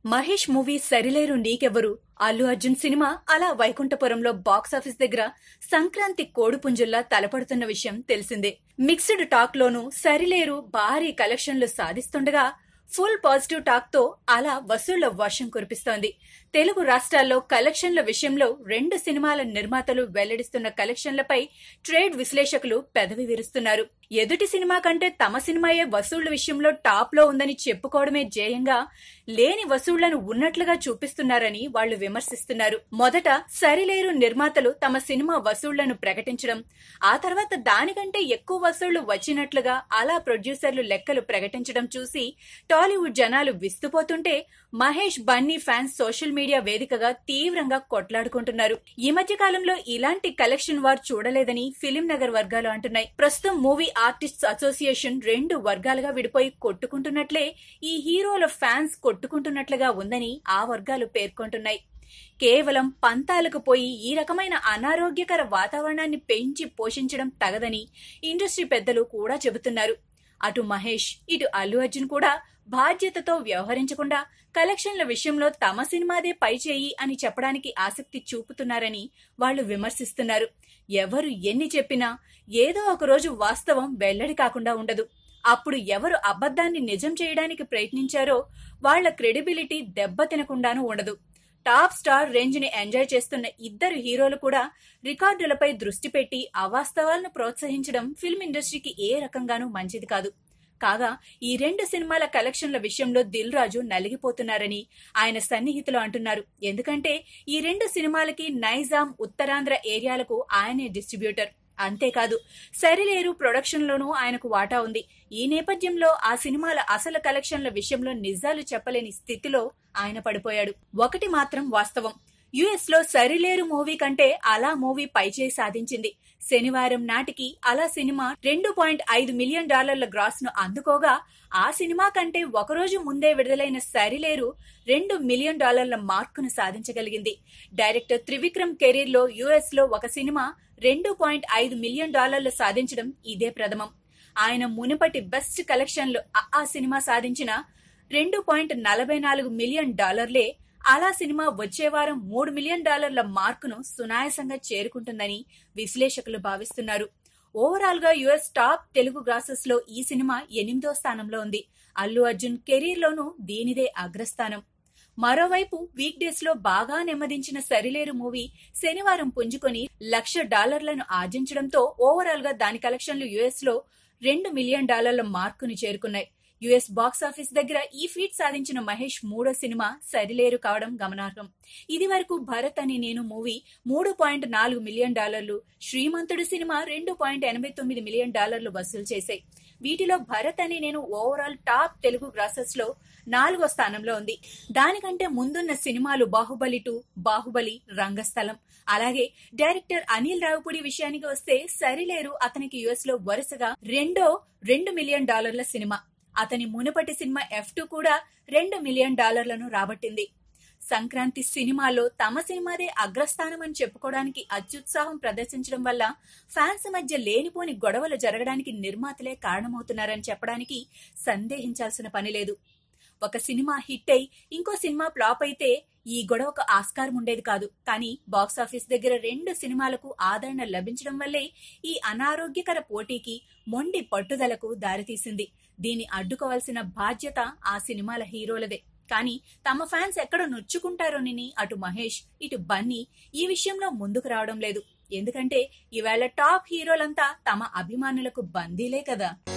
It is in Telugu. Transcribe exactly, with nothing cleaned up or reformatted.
Mahesh movie Sarileru Neekevvaru, Allu Arjun cinema Ala Vaikunthapurramuloo box office దగ్గర సంక్రాంతి కోడిపుంజుల్లా తలపడుతున్న విషయం తెలిసిందే. మిక్స్డ్ టాక్ లోనూ సరిలేరు భారీ కలెక్షన్లు సాధిస్తుండగా ఫుల్ పాజిటివ్ టాక్ తో అలా వసూళ్ల వర్షం కురిపిస్తోంది. తెలుగు రాష్ట్రాల్లో కలెక్షన్ల విషయంలో రెండు సినిమాల నిర్మాతలు వెల్లడిస్తున్న కలెక్షన్లపై ట్రేడ్ విశ్లేషకులు పెదవి విరుస్తున్నారు. ఎదుటి సినిమా కంటే తమ సినిమాయే వసూళ్ల విషయంలో టాప్ లో ఉందని చెప్పుకోవడమే జేయంగా లేని వసూళ్లను ఉన్నట్లుగా చూపిస్తున్నారని వాళ్లు విమర్శిస్తున్నారు. మొదట సరిలేరు నిర్మాతలు తమ సినిమా వసూళ్లను ప్రకటించడం, ఆ తర్వాత దానికంటే ఎక్కువ వసూళ్లు వచ్చినట్లుగా అలా ప్రొడ్యూసర్లు లెక్కలు ప్రకటించడం చూసి టాలీవుడ్ జనాలు విస్తుపోతుంటే Mahesh Bunny fans social media వేదికగా తీవ్రంగా కొట్లాడుకుంటున్నారు. ఈ మధ్య కాలంలో ఇలాంటి కలెక్షన్ వార్ చూడలేదని ఫిలిం నగర్ వర్గాలు అంటున్నాయి. ప్రస్తుతం మూవీ ఆర్టిస్ట్స్ అసోసియేషన్ రెండు వర్గాలుగా విడిపోయి కొట్టుకుంటున్నట్లే ఈ హీరోల ఫ్యాన్స్ కొట్టుకుంటున్నట్లుగా ఉందని ఆ వర్గాలు పేర్కొంటున్నాయి. కేవలం పంతాలకు పోయి ఈ రకమైన అనారోగ్యకర వాతావరణాన్ని పెంచి పోషించడం తగదని ఇండస్ట్రీ పెద్దలు కూడా చెబుతున్నారు. అటు మహేష్ ఇటు అల్లు అర్జున్ కూడా బాధ్యతతో వ్యవహరించకుండా కలెక్షన్ల విషయంలో తమ సినిమాదే పైచేయి అని చెప్పడానికి ఆసక్తి చూపుతున్నారని వాళ్లు విమర్శిస్తున్నారు. ఎవరు ఎన్ని చెప్పినా ఏదో ఒకరోజు వాస్తవం వెల్లడి కాకుండా ఉండదు. అప్పుడు ఎవరు అబద్ధాన్ని నిజం చేయడానికి ప్రయత్నించారో వాళ్ల క్రెడిబిలిటీ దెబ్బతినకుండానూ ఉండదు. టాప్ స్టార్ రేంజ్ ని ఎంజాయ్ చేస్తున్న ఇద్దరు హీరోలు కూడా రికార్డులపై దృష్టి పెట్టి అవాస్తవాలను ప్రోత్సహించడం ఫిల్మ్ ఇండస్ట్రీకి ఏ రకంగానూ మంచిది కాదు. కాగా ఈ రెండు సినిమాల కలెక్షన్ల విషయంలో దిల్ రాజు నలిగిపోతున్నారని ఆయన సన్నిహితులు అంటున్నారు. ఎందుకంటే ఈ రెండు సినిమాలకి నైజాం, ఉత్తరాంధ్ర ఏరియాలకు ఆయనే డిస్ట్రిబ్యూటర్. అంతేకాదు సరిలేరు ప్రొడక్షన్ లోనూ ఆయనకు వాటా ఉంది. ఈ నేపథ్యంలో ఆ సినిమాల అసలు కలెక్షన్ల విషయంలో నిజాలు చెప్పలేని స్థితిలో ఆయన పడిపోయాడు. ఒకటి మాత్రం వాస్తవం, యుఎస్ లో సరిలేరు మూవీ కంటే అలా మూవీ పైచేయి సాధించింది. శనివారం నాటికి అలా సినిమా రెండు పాయింట్ ఐదు మిలియన్ డాలర్ల గ్రాస్ ను అందుకోగా ఆ సినిమా కంటే ఒకరోజు ముందే విడుదలైన సరిలేరు రెండు మిలియన్ డాలర్ల మార్కును సాధించగలిగింది. డైరెక్టర్ త్రివిక్రమ్ కెరీర్ లో యుఎస్ లో ఒక సినిమా రెండు పాయింట్ ఐదు మిలియన్ డాలర్లు సాధించడం ఇదే ప్రథమం. ఆయన మునుపటి బెస్ట్ కలెక్షన్లు ఆ సినిమా సాధించిన రెండు పాయింట్ నలభై నాలుగు మిలియన్ డాలర్లే అలా సినిమా వచ్చే వారం మూడు మిలియన్ డాలర్ల మార్కును సునాయాసంగా చేరుకుంటుందని విశ్లేషకులు భావిస్తున్నారు. ఓవరాల్ గా యుఎస్ టాప్ తెలుగు గ్రాసెస్ లో ఈ సినిమా ఎనిమిదో స్థానంలో ఉంది. అల్లు అర్జున్ కెరీర్ లోనూ దీనిదే అగ్రస్థానం. మరోవైపు వీక్ డేస్ లో బాగా నెమ్మదించిన సరిలేరు మూవీ శనివారం పుంజుకొని లక్ష డాలర్లను ఆర్జించడంతో ఓవరాల్ గా దాని కలెక్షన్లు యుఎస్ లో రెండు మిలియన్ డాలర్ల మార్కును చేరుకున్నాయి. యుఎస్ బాక్సాఫీస్ దగ్గర ఈ ఫీట్ సాధించిన మహేష్ మూడో సినిమా సరిలేరు కావడం గమనార్హం. ఇది వరకు భరత్ అని నేను మూవీ మూడు పాయింట్ నాలుగు మిలియన్ డాలర్లు, శ్రీమంతుడు సినిమా రెండు పాయింట్ ఎనభై తొమ్మిది మిలియన్ డాలర్లు వసూలు చేశాయి. వీటిలో భరత్ అని నేను ఓవరాల్ టాప్ తెలుగు గ్రాసెస్ లో నాలుగో స్థానంలో ఉంది. దానికంటే ముందున్న సినిమాలు బాహుబలి టూ, బాహుబలి, రంగస్థలం. అలాగే డైరెక్టర్ అనిల్ రావుపూడి విషయానికి వస్తే సరిలేరు అతనికి యుఎస్ లో వరుసగా రెండో రెండు మిలియన్ డాలర్ల సినిమా. అతని మునుపటి సినిమా ఎఫ్ టూ కూడా రెండు మిలియన్ డాలర్లను రాబట్టింది. సంక్రాంతి సినిమాలో తమ సినిమాదే అగ్రస్థానం అని చెప్పుకోవడానికి అత్యుత్సాహం ప్రదర్శించడం వల్ల ఫ్యాన్స్ మధ్య లేనిపోని గొడవలు జరగడానికి నిర్మాతలే కారణమవుతున్నారని చెప్పడానికి సందేహించాల్సిన పని లేదు. ఒక సినిమా హిట్ అయి ఇంకో సినిమా ఫ్లాప్ అయితే ఈ గొడవకు ఆస్కారం ఉండేది కాదు. కానీ బాక్సాఫీస్ దగ్గర రెండు సినిమాలకు ఆదరణ లభించడం వల్లే ఈ అనారోగ్యకర పోటీకి, మొండి పట్టుదలకు దారితీసింది. దీన్ని అడ్డుకోవాల్సిన బాధ్యత ఆ సినిమాల హీరోలదే. కానీ తమ ఫ్యాన్స్ ఎక్కడ నొచ్చుకుంటారోనని అటు మహేష్ ఇటు బన్నీ ఈ విషయంలో ముందుకు రావడం లేదు. ఎందుకంటే ఈవేళ టాప్ హీరోలంతా తమ అభిమానులకు బందీలే కదా.